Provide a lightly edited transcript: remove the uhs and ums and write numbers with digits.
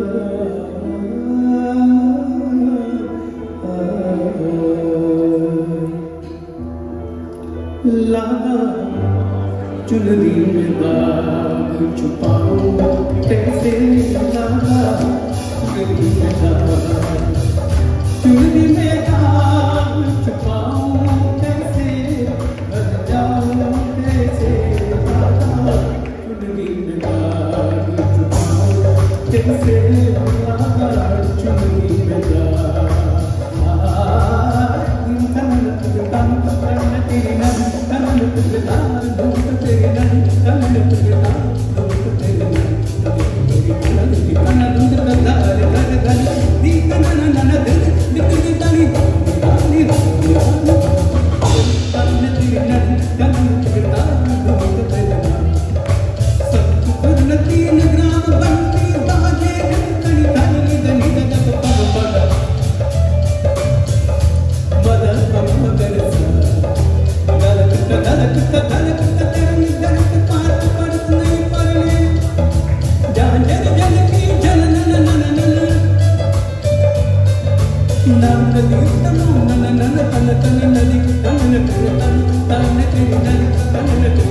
लाना चुनरी में दाग छुपाऊं कैसे, लाना चुनरी में दाग, चुनरी में दाग छुपाऊं कैसे, भर जाऊं कैसे, लाना चुनरी में दाग छुपाऊं कैसे, लाना चुनरी में दाग। नदी